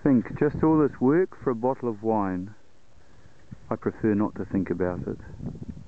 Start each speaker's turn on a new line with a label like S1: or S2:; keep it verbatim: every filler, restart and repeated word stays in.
S1: Think, just all this work for a bottle of wine. I prefer not to think about it.